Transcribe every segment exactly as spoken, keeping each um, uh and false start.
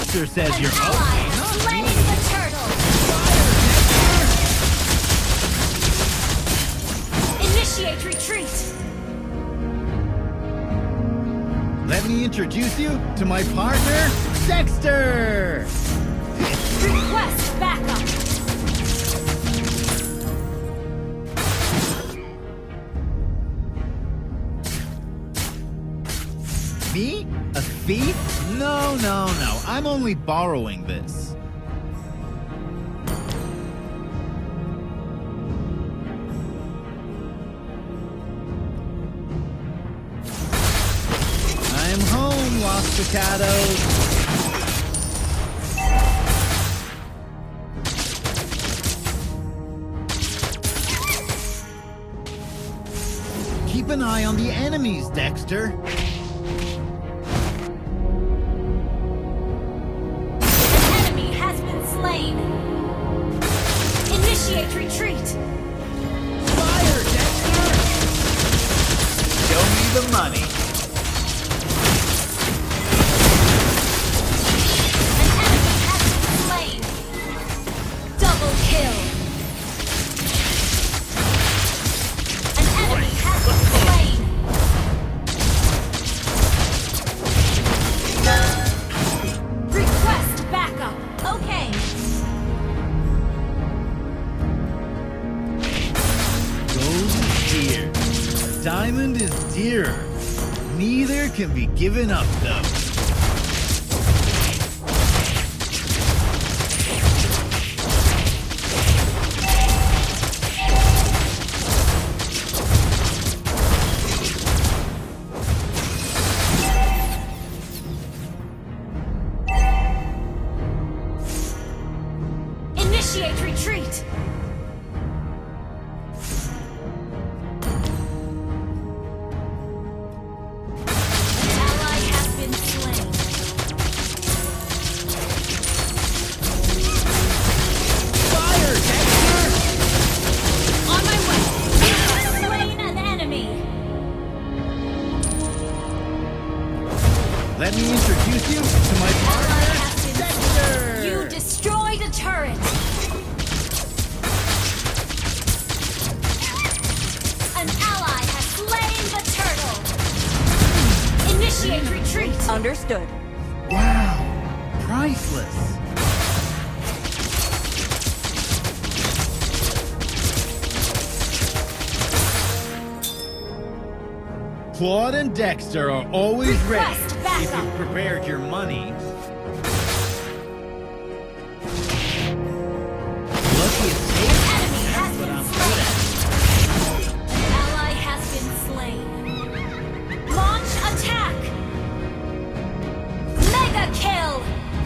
Dexter says An you're ally ugly, has not slain me. the turtle. Initiate retreat. Let me introduce you to my partner, Dexter! Request backup. Me? A thief? No, no, no. I'm only borrowing this. I'm home, Los Picados. Keep an eye on the enemies, Dexter. An enemy has been slain. Initiate retreat. Fire, Dexter! Show me the money. An enemy has been slain. Double kill. An enemy has been slain. Request backup. Okay. Gold is dear. Diamond is dearer. Neither can be given up, though. Initiate retreat. An ally has been slain. Fire, Dexter! On my way. You have slain an enemy. Let me introduce you to my Ally partner, has been Dexter! You destroyed a turret. An ally has slain the turtle. Initiate retreat. Understood. Wow, priceless. Claude and Dexter are always ready Request if backup. you've prepared your money. Lucky escape. Enemy has But been I'm good at slain. An ally has been slain. Launch attack. Mega kill.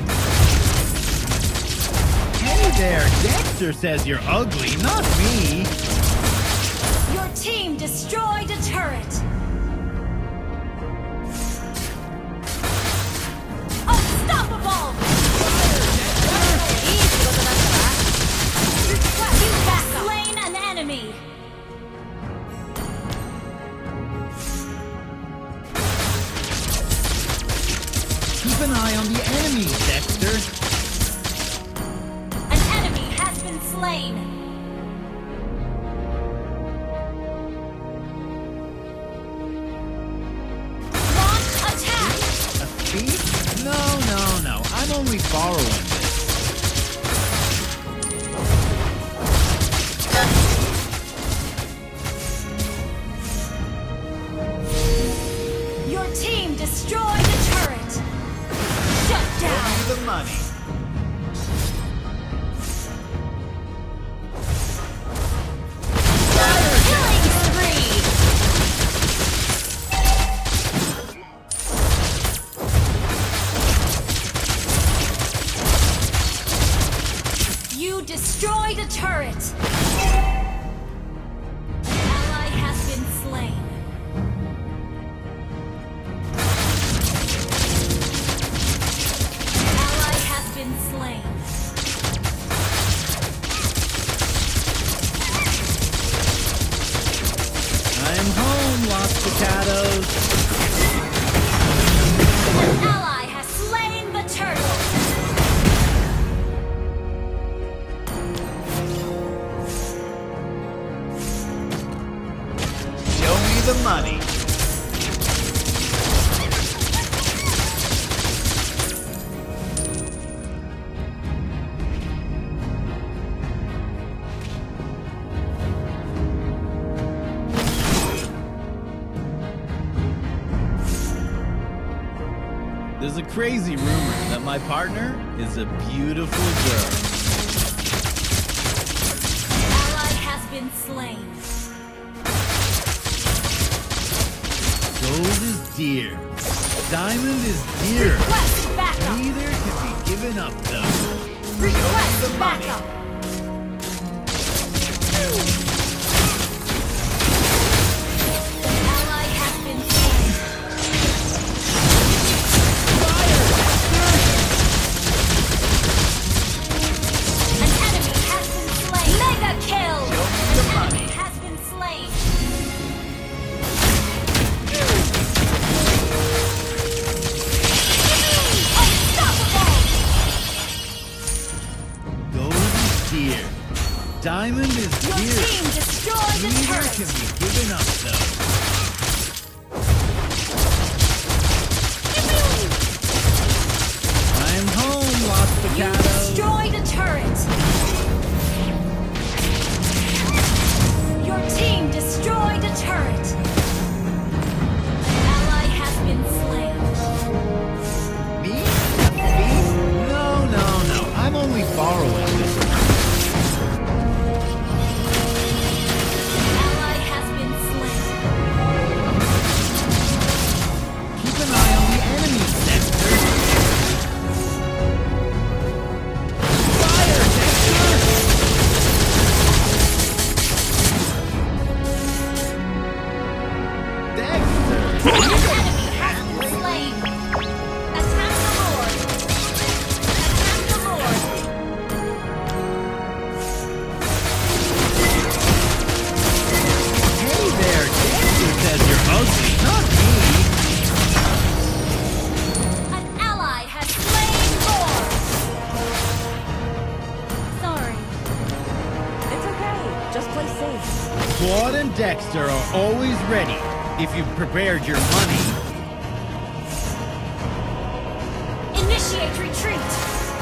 Hey there, Dexter says you're ugly, not me. Your team destroyed a turret. Unstoppable. Request you have slain an enemy. Keep an eye on the enemies, Dexter. An enemy has been slain. Launch attack. A thief? No, no, no. I'm only borrowing this. Your team destroyed a turret. Shut Show down. me the money. Killing spree. You destroyed a turret. An ally has been slain. An ally has been slain. I'm home, Los Picados. An ally has slain the turtle. There's a crazy rumor that my partner is a beautiful girl. Ally has been slain. Gold is dear. Diamond is dear. Request backup. Neither can be given up, though. Request backup. Ally has been slain. An enemy has been slain. Mega kill. An enemy has been slain. Unstoppable. Gold is dear. Diamond is Your dear. team destroyed the Neither turret. can be given up, though. I'm home, Los You Picados. destroyed a turret. Your team destroyed a turret. An ally has been slain. Me? Me? No, no, no. I'm only borrowing this. An ally has been slain. Keep an eye on the enemies, Dexter. Fire, Dexter! Dexter! An enemy has been slain. Attack the Lord. Attack the Lord. Hey there, Dexter says you're ugly, not me. An ally has slain Lord. Sorry. It's okay. Just play safe. Claude and Dexter are always ready if you've prepared your money. Initiate retreat.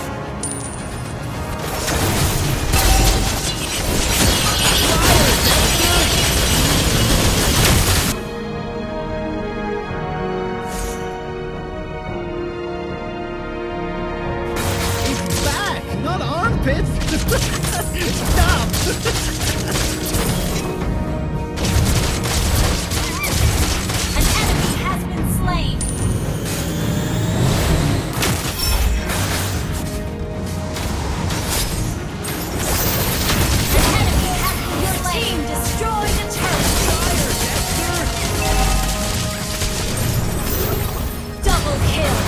It's back, not armpits. Stop. An enemy has been slain. An enemy has been Your slain. Team destroyed a turret. Double kill.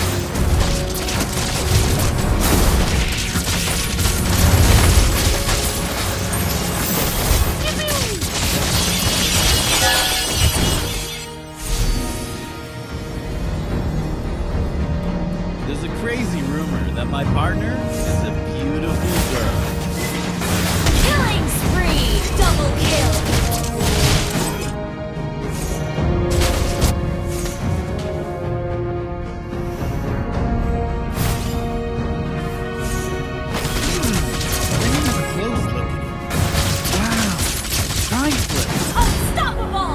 There's a crazy rumor that my partner is a beautiful girl. Killing spree. Double kill. Let me have a close look at it. Wow, priceless. Unstoppable.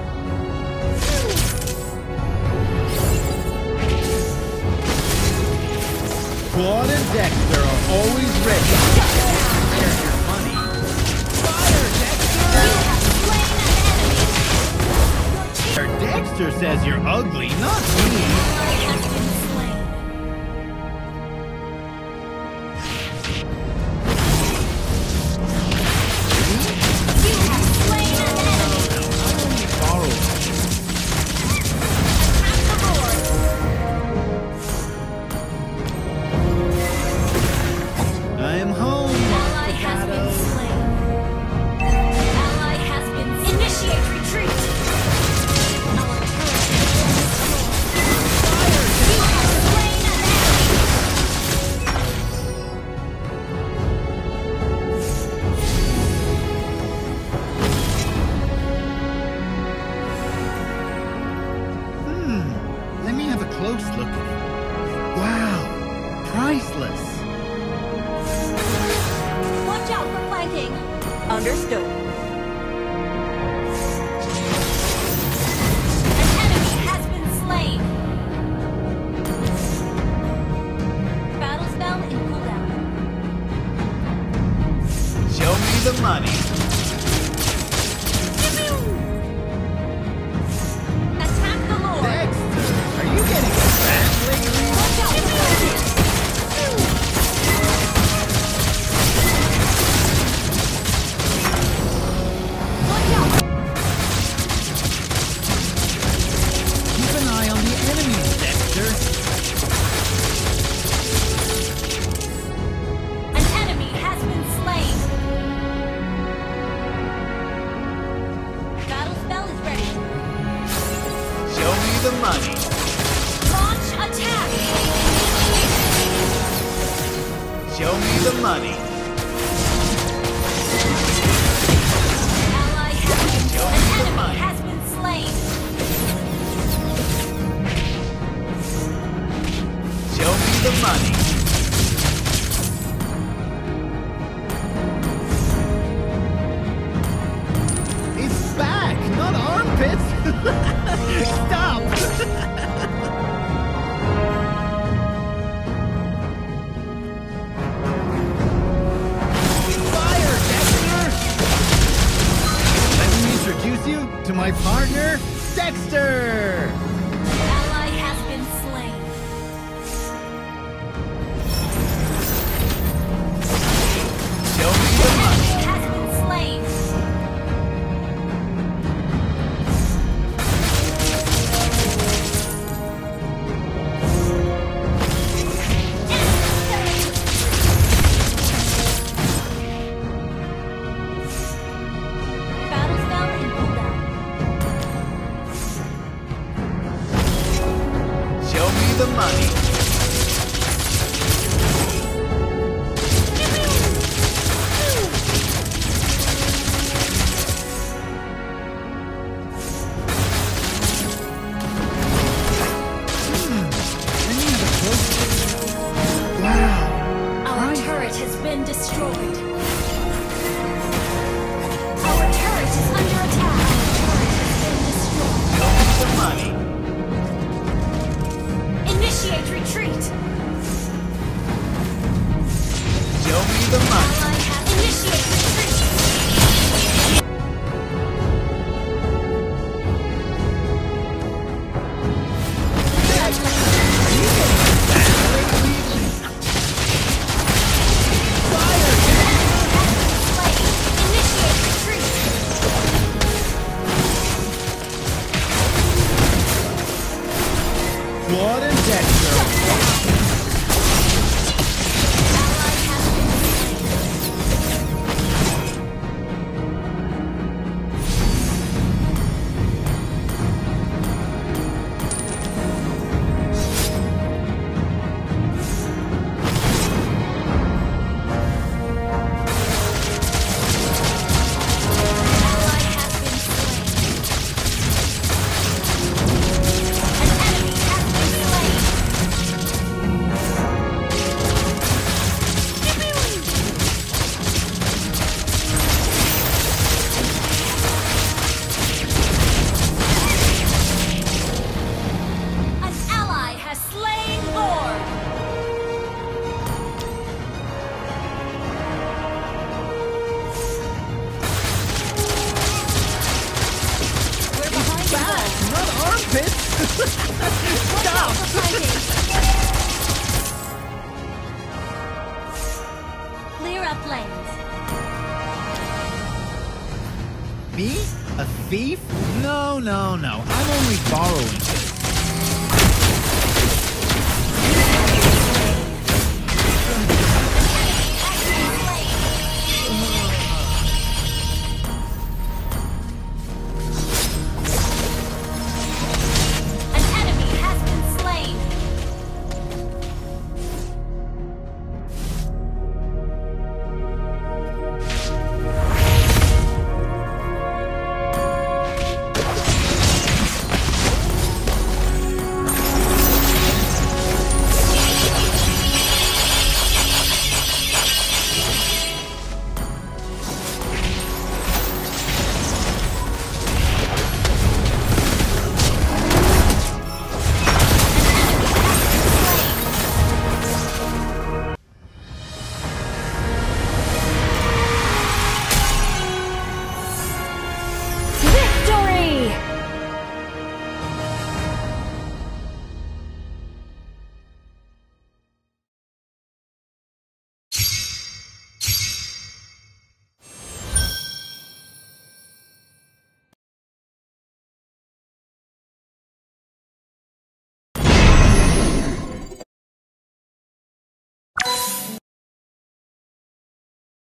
Claude and Dexter are always ready. There's your money. Fire, You Dexter! have slain an enemy. Your team Dexter says you're ugly, not me. has been slain. You have slain an enemy. No, I only borrow. Attack the Lord. I am home, An Los ally has been Picados. slain. An ally has been Initiate retreat. Our turret has been destroyed. You have slain an Hmm, let me have a close look at it. Wow, priceless. Watch out for flanking. Understood. An enemy has been slain. the money. Attack the Lord. Dexter, are you getting fat lately? Watch out. Watch out. Keep an eye on the enemies, Dexter. An enemy has been slain. Battle spell is ready. Show me the money. Launch attack. Show me the money. Ally has been Show An me the enemy money. has been slain. Show me the money. It's back, not armpits. Stop. Fire, Dexter. Let me introduce you to my partner, Dexter. Ally has been slain. Show me the money. Enemy has been slain. Battle spell and cooldown. Show me the money. Wow. Our turret has been destroyed. Our turret is under attack. Our turret has been destroyed. Show me the money. Initiate retreat. Show me the money. Ally has initiate retreat. Initiate retreat. Claude and Dexter. Ally has been slain. Ally has been slain. An enemy has been slain. An ally has slain Lord. We're behind the Back, wall. not armpits. Stop. Clear up lanes. Me? A thief? No, no, no. I'm only borrowing this.